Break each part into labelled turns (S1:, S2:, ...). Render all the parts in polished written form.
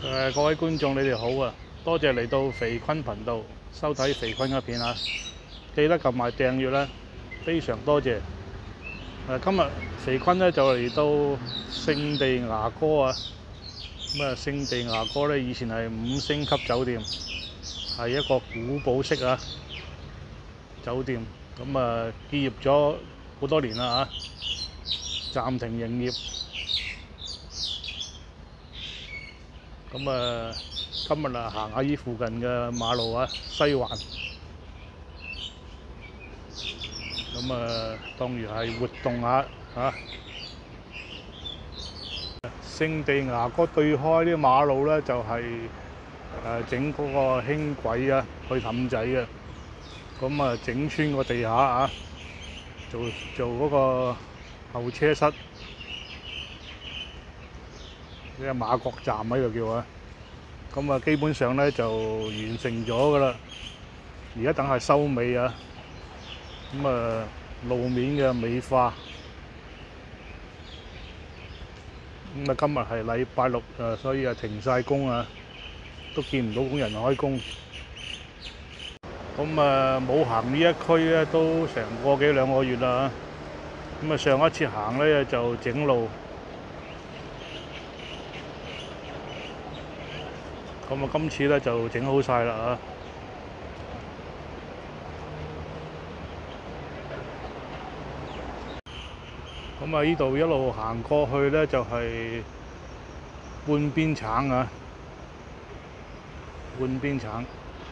S1: 各位觀眾，你哋好啊！多謝嚟到肥坤頻道收睇肥坤嘅片啊！記得撳埋訂閱啦，非常多謝。今日肥坤咧就嚟到聖地牙哥啊！咁啊，聖地牙哥咧以前係5星級酒店，係一個古堡式啊酒店。咁啊，結業咗好多年啦暫停營業。咁啊，今日行下依附近嘅馬路啊，西環。咁啊，當如係活動下聖地牙哥對開啲馬路咧，就係整嗰個輕軌啊，去氹仔嘅。咁啊，整穿個地下做嗰個候車室。呢個馬國站喺度叫啊，咁啊基本上咧就完成咗㗎啦，而家等係收尾啊，咁啊路面嘅美化，咁啊今日係禮拜六所以停晒工啊，都見唔到工人開工，咁啊冇行呢一區咧都成個幾兩個月啦，咁啊上一次行咧就整路。咁啊，今次咧就整好晒啦咁啊，呢度一路行過去咧就係半邊橙啊，半邊橙。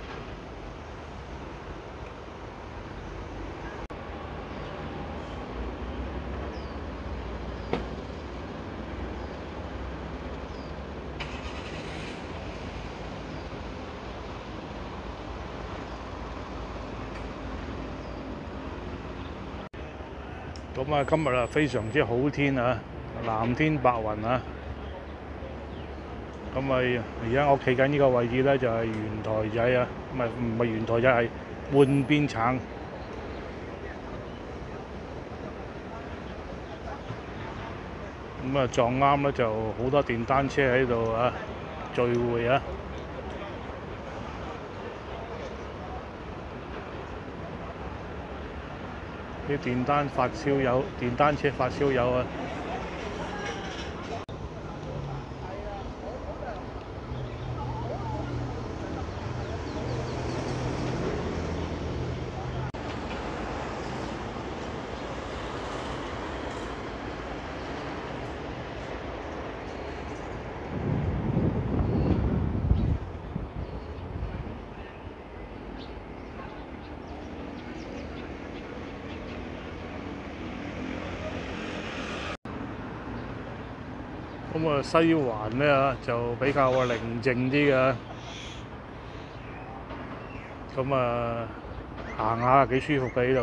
S1: 咁啊，今日啊非常之好天啊，藍天白雲啊。咁啊，而家我企緊呢個位置咧就係圓台仔啊，唔係圓台仔，係半邊橙。咁啊撞啱咧就好多電單車喺度聚會啊。啲電單車發燒友啊！咁啊，西環咧就比較寧靜啲嘅，咁啊行下幾舒服嘅呢度。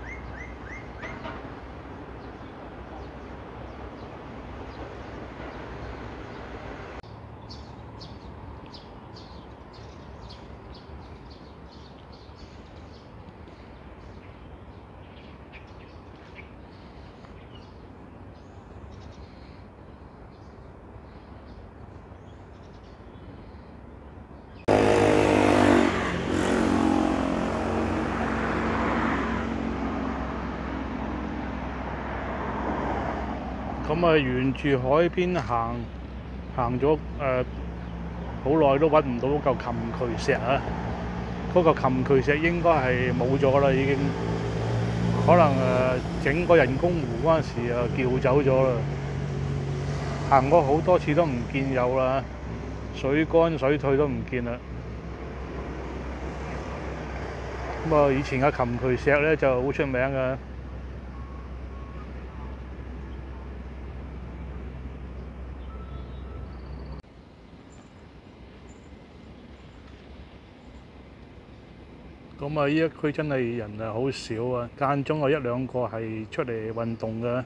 S1: 咁啊，沿住海邊行咗好耐都揾唔到嗰嚿琴渠石啊！嗰嚿琴渠石應該係冇咗啦，已經可能整個人工湖嗰陣時撬走咗啦。行過好多次都唔見有啦，水乾水退都唔見啦。咁啊，以前嘅琴渠石咧就好出名嘅。咁啊，呢一區真係人好少啊，間中有一兩個係出嚟運動嘅。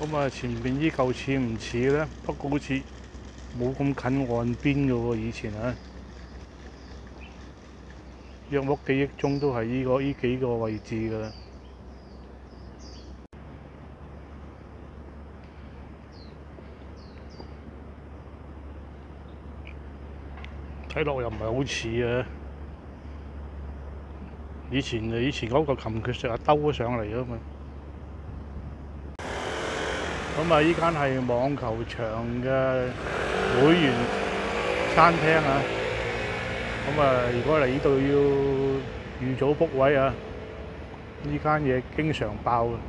S1: 咁啊，前邊依嚿似唔似咧？不過好似冇咁近岸邊嘅喎，以前啊，約莫記憶中都係依幾個位置㗎啦。睇落又唔係好似啊！以前嗰個琴橋石係兜咗上嚟㗎嘛。咁啊，依間係網球場嘅會員餐廳啊。咁啊，如果嚟呢度要預早 book 位啊，呢間嘢經常爆嘅。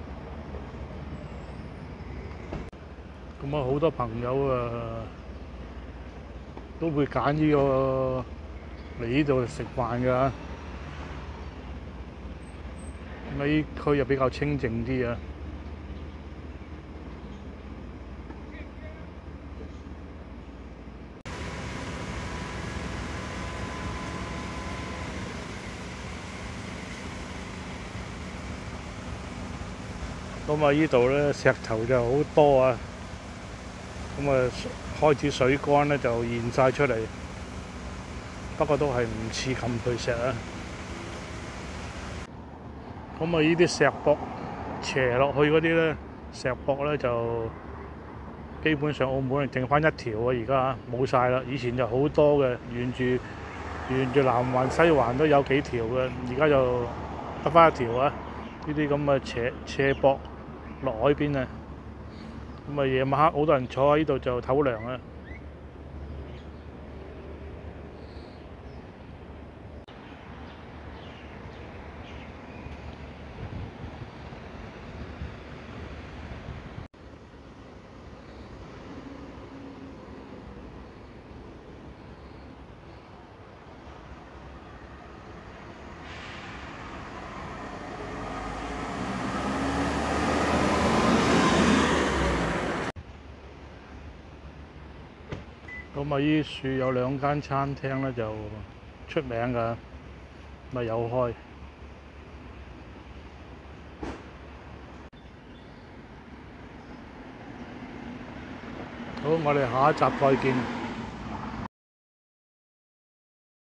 S1: 咁啊，好多朋友啊都會揀呢個嚟呢度食飯㗎。咁啊，依區又比較清靜啲啊。咁啊，依度咧石頭就好多啊。咁啊，開始水乾咧就現晒出嚟，不過都係唔似冚巨石啊。咁啊，依啲石膊斜落去嗰啲咧，石膊咧就基本上澳門係剩翻一條啊，而家冇晒啦。以前就好多嘅，沿住南環、西環都有幾條嘅，而家就得翻一條啊。呢啲咁嘅斜膊落海邊啊，咁啊夜晚黑好多人坐喺呢度就唞涼啊。咁啊，依樹有兩間餐廳咧就出名㗎，咪有開。好，我哋下一集再見。